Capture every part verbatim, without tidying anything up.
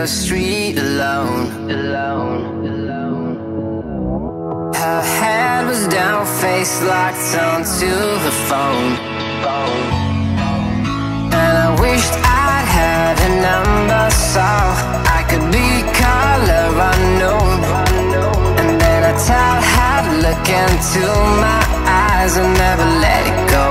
the street alone, alone, alone. Her head was down, face locked onto her phone, phone. And I wished I'd had a number so I could be color unknown. And then I tell her to look into my eyes and never let it go.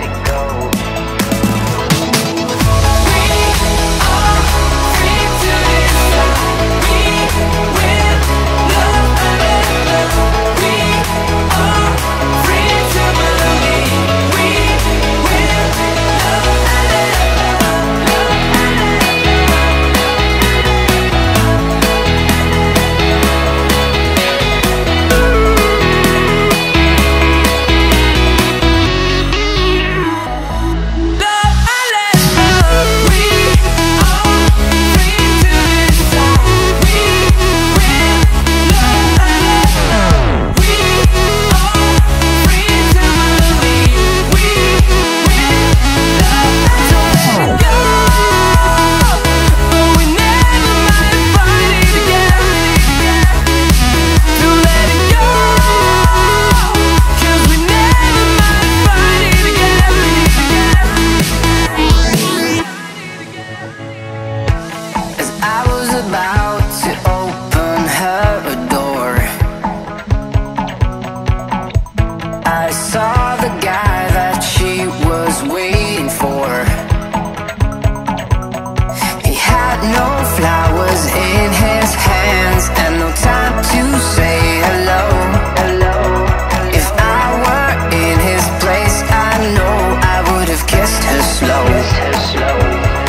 About to open her a door, I saw the guy that she was waiting for. He had no flowers in his hands and no time to say hello, hello. If I were in his place, I know I would have kissed her slow, kissed her slow.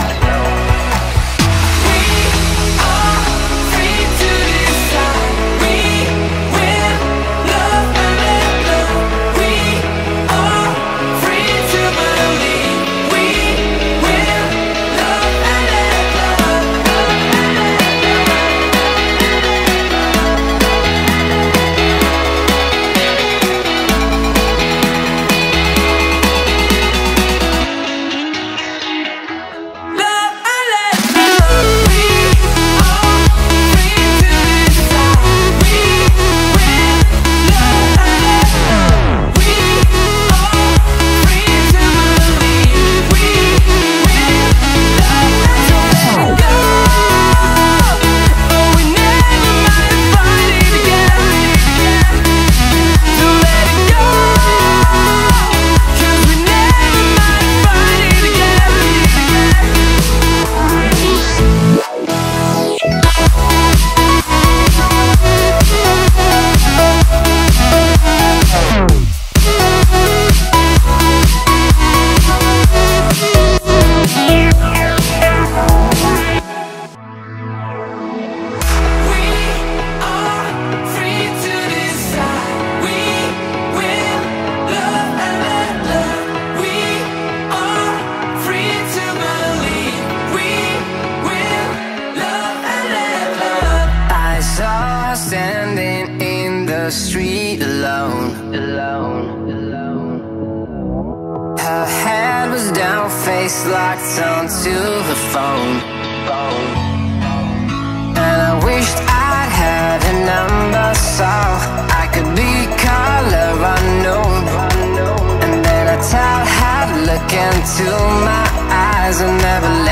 Standing in the street alone, alone, alone. Her head was down, face locked onto her phone, phone. And I wished I'd had a number so I could be color unknown. And then I tell her to look into my eyes and never let